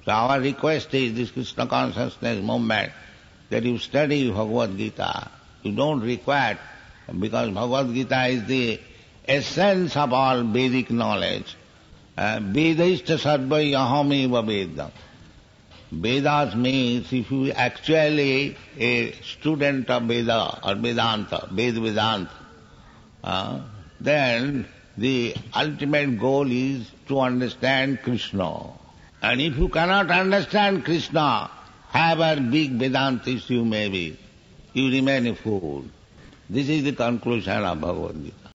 So our request is this Krishna consciousness movement that you study Bhagavad Gita. You don't require, because Bhagavad Gita is the essence of all Vedic knowledge. Vedaista sarvai ahamiva vedam. Vedas means if you actually a student of Veda or Vedanta, Vedanta, then the ultimate goal is to understand Krishna. And if you cannot understand Krishna, however big Vedantist you may be, you remain a fool. This is the conclusion of Bhagavad Gita.